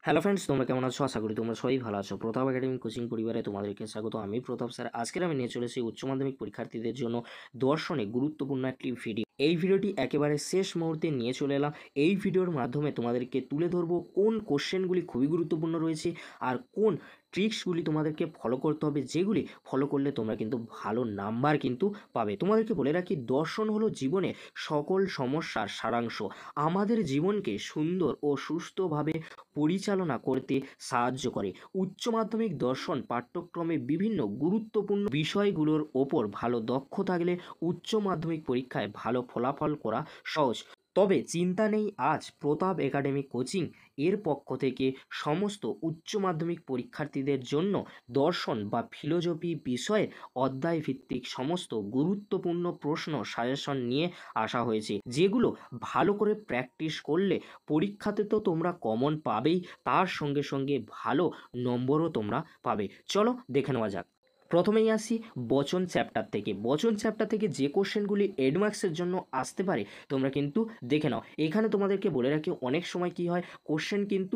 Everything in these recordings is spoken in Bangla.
হ্যালো ফ্রেন্ডস, তোমরা কেমন আছো? আশা করি তোমরা সবাই ভালো আছো। প্রতাপ একাডেমি কোচিং পরিবারে তোমাদেরকে স্বাগত। আমি প্রতাপ স্যার। আজকের আমি নিয়ে চলেছি উচ্চ মাধ্যমিক পরীক্ষার্থীদের জন্য দর্শনে গুরুত্বপূর্ণ একটি ভিডিও। এই ভিডিওটি একেবারে শেষ মুহূর্তে নিয়ে চলে এলাম। এই ভিডিওর মাধ্যমে তোমাদেরকে তুলে ধরবো কোন কোশ্চেনগুলি খুবই গুরুত্বপূর্ণ রয়েছে আর কোন ট্রিক্সগুলি তোমাদেরকে ফলো করতে হবে, যেগুলি ফলো করলে তোমরা কিন্তু ভালো নাম্বার কিন্তু পাবে। তোমাদেরকে বলে রাখি, দর্শন হলো জীবনে সকল সমস্যার সারাংশ। আমাদের জীবনকে সুন্দর ও সুস্থভাবে পরিচালনা করতে সাহায্য করে। উচ্চ মাধ্যমিক দর্শন পাঠ্যক্রমে বিভিন্ন গুরুত্বপূর্ণ বিষয়গুলোর ওপর ভালো দক্ষ থাকলে উচ্চ মাধ্যমিক পরীক্ষায় ভালো ফলাফল করা সহজ। তবে চিন্তা নেই, আজ প্রতাপ একাডেমি কোচিং এর পক্ষ থেকে সমস্ত উচ্চ মাধ্যমিক পরীক্ষার্থীদের জন্য দর্শন বা ফিলোজফি বিষয়ে অধ্যায় ভিত্তিক সমস্ত গুরুত্বপূর্ণ প্রশ্ন সাজেশন নিয়ে আসা হয়েছে, যেগুলো ভালো করে প্র্যাকটিস করলে পরীক্ষাতে তো তোমরা কমন পাবেই, তার সঙ্গে সঙ্গে ভালো নম্বরও তোমরা পাবে। চলো দেখে নেওয়া যাক। প্রথমেই আসি বচন চ্যাপ্টার থেকে। বচন চ্যাপ্টার থেকে যে কোশ্চেনগুলি এডমার্কসের জন্য আসতে পারে তোমরা কিন্তু দেখে নাও। এখানে তোমাদেরকে বলে রাখি, অনেক সময় কি হয়, কোশ্চেন কিন্তু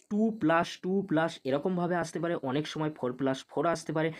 2+2+ এরকমভাবে আসতে পারে, অনেক সময় 4+4 আসতে পারে,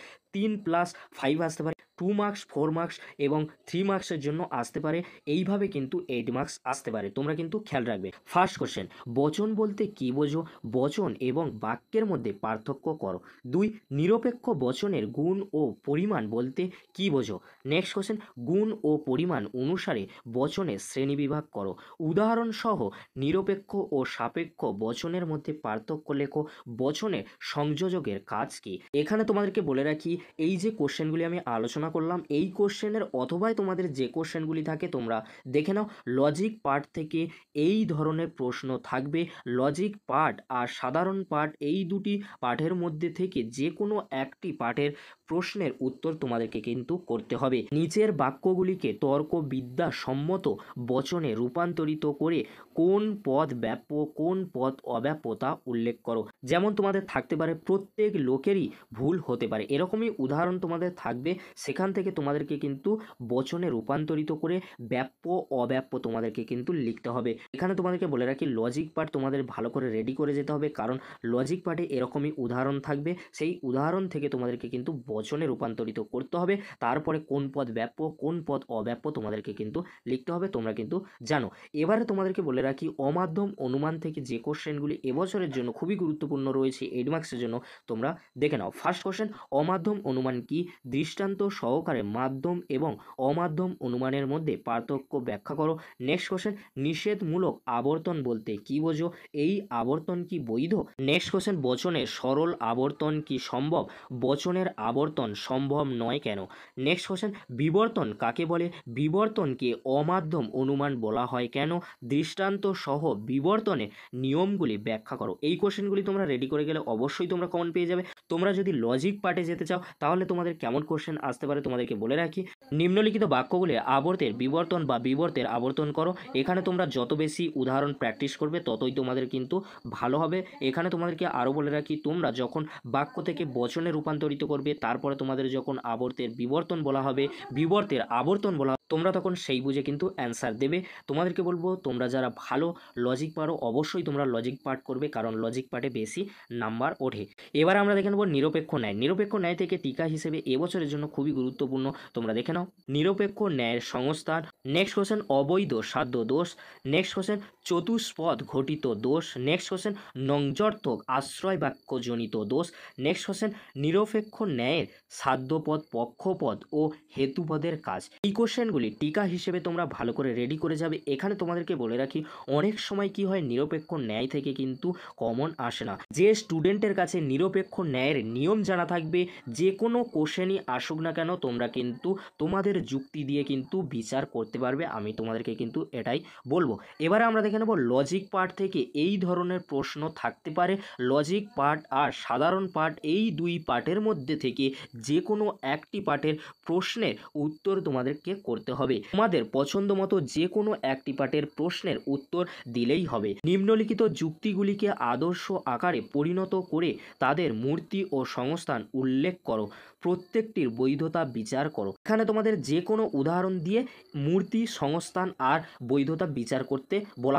3+5 আসতে পারে, 2 মার্কস, 4 মার্কস এবং 3 মার্কসের জন্য আসতে পারে। এইভাবে কিন্তু 8 মার্কস আসতে পারে, তোমরা কিন্তু খেয়াল রাখবে। ফার্স্ট কোশ্চেন, বচন বলতে কী বোঝো? বচন এবং বাক্যের মধ্যে পার্থক্য করো। 2, নিরপেক্ষ বচনের গুণ ও পরিমাণ বলতে কী বোঝো? নেক্সট কোশ্চেন, গুণ ও পরিমাণ অনুসারে বচনের শ্রেণীবিভাগ করো। উদাহরণসহ নিরপেক্ষ ও সাপেক্ষ বচনের মধ্যে পার্থক্য লেখো। বচনের সংযোজকের কাজ কী? এখানে তোমাদেরকে বলে রাখি, এই যে কোশ্চেনগুলি আমি আলোচনা করলাম, এই কোশ্চেনের অথবাই তোমাদের যে কোশ্চেনগুলি থাকে তোমরা দেখে নাও। লজিক পার্ট থেকে এই ধরনের প্রশ্ন থাকবে। লজিক পার্ট আর সাধারণ পার্ট, এই দুটি পাঠের মধ্যে থেকে যে কোনো একটি পাঠের প্রশ্নের উত্তর তোমাদেরকে কিন্তু করতে হবে। নিচের বাক্যগুলিকে তর্কবিদ্যা সম্মত বচনে রূপান্তরিত করে কোন পদ ব্যাপ্য কোন পদ অব্যাপ্য তা উল্লেখ করো। যেমন তোমাদের থাকতে পারে, প্রত্যেক লোকেরই ভুল হতে পারে, এরকমই উদাহরণ তোমাদের থাকবে। সেখান থেকে তোমাদেরকে কিন্তু বচনে রূপান্তরিত করে ব্যাপ্য অব্যাপ্য তোমাদেরকে কিন্তু লিখতে হবে। এখানে তোমাদেরকে বলে রাখি, লজিক পার্ট তোমাদের ভালো করে রেডি করে যেতে হবে, কারণ লজিক পার্টে এরকমই উদাহরণ থাকবে। সেই উদাহরণ থেকে তোমাদেরকে কিন্তু বচনে রূপান্তরিত করতে হবে। তারপরে কোন পদ ব্যাপ্য কোন পদ অব্যাপ্য তোমাদেরকে কিন্তু লিখতে হবে, তোমরা কিন্তু জানো। এবারে তোমাদেরকে বলে রাখি, অমাধ্যম অনুমান থেকে যে কোশ্চেনগুলি এবছরের জন্য খুবই গুরুত্বপূর্ণ রয়েছে এডমার্কসের জন্য, তোমরা দেখে নাও। ফার্স্ট কোশ্চেন, অমাধ্যম অনুমান কি? দৃষ্টান্ত সহকারে মাধ্যম এবং অমাধ্যম অনুমানের মধ্যে পার্থক্য ব্যাখ্যা করো। নেক্সট কোশ্চেন, নিষেধমূলক আবর্তন বলতে কি বোঝো? এই আবর্তন কি বৈধ? নেক্সট কোশ্চেন, বচনের সরল আবর্তন কি সম্ভব? বচনের আবর্তন সম্ভব নয় কেন? নেক্সট কোশ্চেন, বিবর্তন কাকে বলে? বিবর্তনকে অমাধ্যম অনুমান বলা হয় কেন? দৃষ্টান্ত সহ বিবর্তনের নিয়মগুলি ব্যাখ্যা করো। এই কোশ্চেনগুলি তোমরা রেডি করে গেলে অবশ্যই তোমরা কমন পেয়ে যাবে। তোমরা যদি লজিক পার্টে যেতে চাও তাহলে তোমাদের কেমন কোশ্চেন আসতে পারে তোমাদেরকে বলে রাখি। নিম্নলিখিত বাক্যগুলি আবর্তের বিবর্তন বা বিবর্তের আবর্তন করো। এখানে তোমরা যত বেশি উদাহরণ প্র্যাকটিস করবে ততই তোমাদের কিন্তু ভালো হবে। এখানে তোমাদেরকে আরও বলে রাখি, তোমরা যখন বাক্য থেকে বচনে রূপান্তরিত করবে, তারপরে তোমাদের যখন আবর্তের বিবর্তন বলা হবে, বিবর্তের আবর্তন বলা হবে, তোমরা তখন সেই বুঝে কিন্তু অ্যান্সার দেবে। তোমাদেরকে বলবো, তোমরা যারা ভালো লজিক পারো অবশ্যই তোমরা লজিক পার্ট করবে, কারণ লজিক পার্টে বেশি নাম্বার ওঠে। এবার আমরা দেখে নেব নিরপেক্ষ ন্যায়। নিরপেক্ষ ন্যায় থেকে টিকা হিসেবে এবছরের জন্য খুবই গুরুত্বপূর্ণ, তোমরা দেখে নাও। নিরপেক্ষ ন্যায়ের সংস্থান। নেক্সট কোশ্চেন, অবৈধ সাধ্য দোষ। নেক্সট কোশ্চেন, চতুষ্পদ ঘটিত দোষ। নেক্সট কোশ্চেন, নঞ্জর্থক আশ্রয় বাক্যজনিত দোষ। নেক্সট কোশ্চেন, নিরপেক্ষ ন্যায়ের সাধ্যপদ পক্ষপদ ও হেতুপদের কাজ। এই কোশ্চেনগুলি টিকা হিসেবে তোমরা ভালো করে রেডি করে যাবে। এখানে তোমাদেরকে বলে রাখি, অনেক সময় কি হয়, নিরপেক্ষ ন্যায় থেকে কিন্তু কমন আসে না। যে স্টুডেন্টের কাছে নিরপেক্ষ ন্যায়ের নিয়ম জানা থাকবে, যে কোনো কোশ্চেনই আসুক না কেন তোমরা কিন্তু তোমাদের যুক্তি দিয়ে কিন্তু বিচার করতে পারবে, আমি তোমাদেরকে কিন্তু এটাই বলবো। এবারে আমরা দেখে নেব লজিক পার্ট থেকে এই ধরনের প্রশ্ন থাকতে পারে। লজিক পার্ট আর সাধারণ পার্ট, এই দুই পার্টের মধ্যে থেকে যে কোনো একটি পার্টের প্রশ্নের উত্তর তোমাদেরকে করতে হবে। তোমাদের পছন্দ মতো যে কোনো একটি পার্টের প্রশ্নের উত্তর দিলেই হবে। নিম্নলিখিত যুক্তিগুলিকে আদর্শ আকারে পরিণত করে তাদের মূর্তি ও সংস্থান উল্লেখ করো। প্রত্যেকটির বৈধতা বিচার করো। এখানে তোমাদের যে কোনো উদাহরণ দিয়ে মূর্তি, সংস্থান আর বৈধতা বিচার করতে বলা হয়েছে।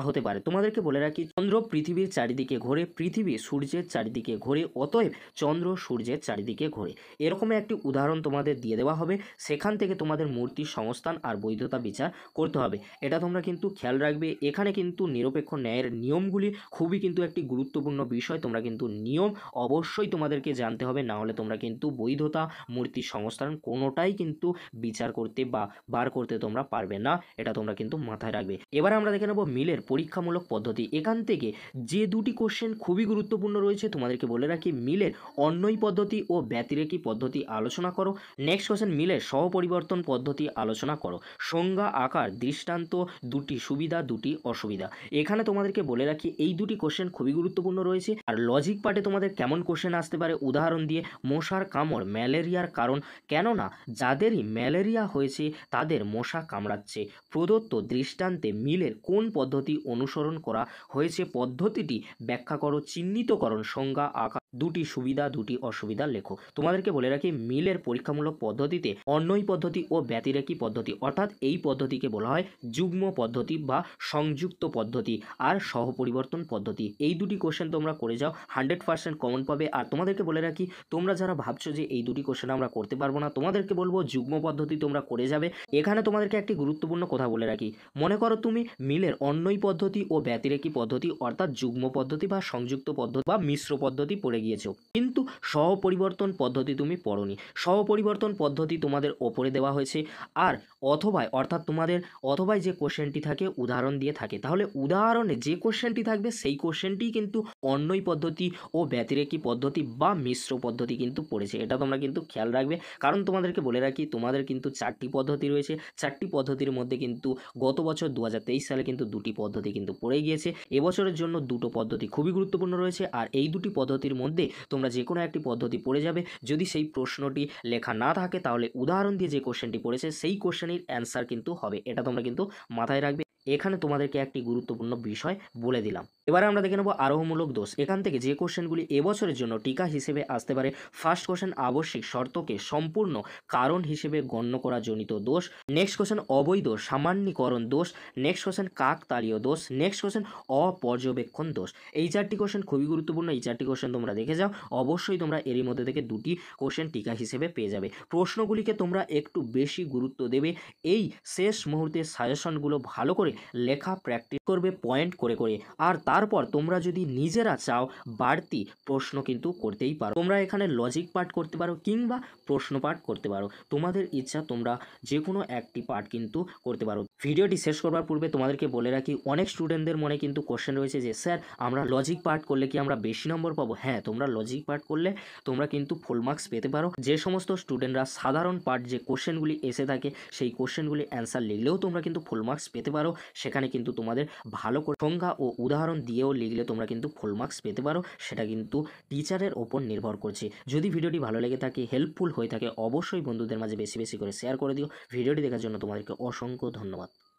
হতে পারে। তোমাদেরকে বলে রাখি চন্দ্র পৃথিবীর চারিদিকে ঘোরে, পৃথিবী সূর্যের চারিদিকে ঘোরে, অতএব চন্দ্র সূর্যের চারিদিকে ঘোরে। এরকমের একটি উদাহরণ তোমাদের দিয়ে দেওয়া হবে, সেখান থেকে তোমাদের মূর্তির সংস্থান আর বৈধতা বিচার করতে হবে। এটা তোমরা কিন্তু খেয়াল রাখবে। এখানে কিন্তু নিরপেক্ষ ন্যায়ের নিয়মগুলি খুবই কিন্তু একটি গুরুত্বপূর্ণ বিষয়। তোমরা কিন্তু নিয়ম অবশ্যই তোমাদেরকে জানতে হবে, না হলে তোমরা কিন্তু বৈধতা, মূর্তির সংস্থান কোনোটাই কিন্তু বিচার করতে বা বার করতে তোমরা পারবে না। এটা তোমরা কিন্তু মাথায় রাখবে। এবার আমরা দেখে নেব মিলের পরীক্ষামূলক পদ্ধতি। এখান থেকে যে দুটি কোশ্চেন খুবই গুরুত্বপূর্ণ রয়েছে, তোমাদেরকে বলে রাখি মিলের অন্বয়ী পদ্ধতি ও ব্যতিরেকী পদ্ধতি আলোচনা করো। নেক্সট কোশ্চেন মিলের সহপরিবর্তন পদ্ধতি আলোচনা করো। সংজ্ঞা, আকার, দৃষ্টান্ত, দুটি সুবিধা, দুটি অসুবিধা। এখানে তোমাদেরকে বলে রাখি এই দুটি কোশ্চেন খুবই গুরুত্বপূর্ণ রয়েছে। আর লজিক পার্টে তোমাদের কেমন কোশ্চেন আসতে পারে উদাহরণ দিয়ে, মশার কামড় ম্যালেরিয়ার কারণ, কেননা যাদেরই ম্যালেরিয়া হয়েছে তাদের মশা কামড়াচ্ছে। প্রদত্ত দৃষ্টান্তে মিলের কোন পদ্ধতি অনুসরণ করা হয়েছে, পদ্ধতিটি ব্যাখ্যা করো। চিহ্নিতকরণ, সংজ্ঞা, আকার, দুটি সুবিধা, দুটি অসুবিধা লেখো। তোমাদেরকে বলে রাখি মিলের পরীক্ষামূলক পদ্ধতিতে অন্বয়ী পদ্ধতি ও ব্যতিরেকী পদ্ধতি, অর্থাৎ এই পদ্ধতিকে বলা হয় যুগ্ম পদ্ধতি বা সংযুক্ত পদ্ধতি, আর সহপরিবর্তন পদ্ধতি। এই দুটি কোশ্চেন তোমরা করে যাও, 100% কমন পাবে। আর তোমাদেরকে বলে রাখি তোমরা যারা ভাবছো যে এই দুটি কোশ্চেন আমরা করতে পারবো না, তোমাদেরকে বলবো যুগ্ম পদ্ধতি তোমরা করে যাবে। এখানে তোমাদেরকে একটি গুরুত্বপূর্ণ কথা বলে রাখি, মনে করো তুমি মিলের অন্বয়ী পদ্ধতি ও ব্যতিরেকী পদ্ধতি অর্থাৎ যুগ্ম পদ্ধতি বা সংযুক্ত পদ্ধতি বা মিশ্র পদ্ধতি পড়ে গিয়েছো, কিন্তু সহপরিবর্তন পদ্ধতি তুমি পড়োনি। সহপরিবর্তন পদ্ধতি তোমাদের ওপরে দেওয়া হয়েছে। আর অথবা অর্থাৎ তোমাদের অথবায় যে কোশ্চেনটি থাকে উদাহরণ দিয়ে থাকে, তাহলে উদাহরণে যে কোশ্চেনটি থাকবে সেই কোশ্চেনটিই কিন্তু অন্বয়ী পদ্ধতি ও ব্যতিরেকী পদ্ধতি বা মিশ্র পদ্ধতি কিন্তু পড়েছে। এটা তোমরা কিন্তু খেয়াল রাখবে, কারণ তোমাদেরকে বলে রাখি তোমাদের কিন্তু 4টি পদ্ধতি রয়েছে। 4টি পদ্ধতির মধ্যে কিন্তু গত বছর 2023 সালে কিন্তু 2টি পদ্ধতি কিন্তু পড়ে গিয়েছে। এবছরের জন্য 2টো পদ্ধতি খুবই গুরুত্বপূর্ণ রয়েছে। আর এই 2টি পদ্ধতির মধ্যে তোমরা যে কোনো একটি পদ্ধতি পড়ে যাবে। যদি সেই প্রশ্নটি লেখা না থাকে তাহলে উদাহরণ দিয়ে যে কোশ্চেনটি পড়েছে সেই কোশ্চেনের অ্যান্সার কিন্তু হবে। এটা তোমরা কিন্তু মাথায় রাখবে। এখানে তোমাদেরকে একটি গুরুত্বপূর্ণ বিষয় বলে দিলাম। এবারে আমরা দেখে নেব আরোহমূলক দোষ। এখান থেকে যে কোশ্চেনগুলি এবছরের জন্য টিকা হিসেবে আসতে পারে। ফার্স্ট কোশ্চেন, আবশ্যিক শর্তকে সম্পূর্ণ কারণ হিসেবে গণ্য করা জনিত দোষ। নেক্সট কোশ্চেন, অবৈধ সামান্যীকরণ দোষ। নেক্সট কোশ্চেন, কাকতালীয় দোষ। নেক্সট কোশ্চেন, অপর্যবেক্ষণ দোষ। এই 4টি কোশ্চেন খুবই গুরুত্বপূর্ণ। এই 4টি কোশ্চেন তোমরা দেখে যাও, অবশ্যই তোমরা এরই মধ্যে থেকে 2টি কোশ্চেন টিকা হিসেবে পেয়ে যাবে। প্রশ্নগুলিকে তোমরা একটু বেশি গুরুত্ব দেবে। এই শেষ মুহূর্তে সাজেশনগুলো ভালো করে লেখা প্র্যাকটিস করবে পয়েন্ট করে করে। আর তারপর তোমরা যদি নিজেরা চাও বাড়তি প্রশ্ন কিন্তু করতেই পারো। তোমরা এখানে লজিক পার্ট করতে পারো কিংবা প্রশ্ন পার্ট করতে পারো, তোমাদের ইচ্ছা, তোমরা যে কোনো একটি পার্ট কিন্তু করতে পারো। ভিডিওটি শেষ করবার পূর্বে তোমাদেরকে বলে রাখি অনেক স্টুডেন্টদের মনে কিন্তু কোশ্চেন রয়েছে যে স্যার আমরা লজিক পার্ট করলে কি আমরা বেশি নম্বর পাবো? হ্যাঁ, তোমরা লজিক পার্ট করলে তোমরা কিন্তু ফুল মার্কস পেতে পারো। যে সমস্ত স্টুডেন্টরা সাধারণ পার্ট যে কোশ্চেনগুলি এসে থাকে সেই কোশ্চেনগুলি অ্যান্সার লিখলেও তোমরা কিন্তু ফুল মার্কস পেতে পারো। সেখানে কিন্তু তোমাদের ভালো করে সংজ্ঞা ও উদাহরণ দিয়েও লিখলে তোমরা কিন্তু ফুল মার্কস পেতে পারো। সেটা কিন্তু টিচারের ওপর নির্ভর করছে। যদি ভিডিওটি ভালো লেগে থাকে, হেল্পফুল হয়ে থাকে, অবশ্যই বন্ধুদের মাঝে বেশি বেশি করে শেয়ার করে দিও। ভিডিওটি দেখার জন্য তোমাদেরকে অসংখ্য ধন্যবাদ।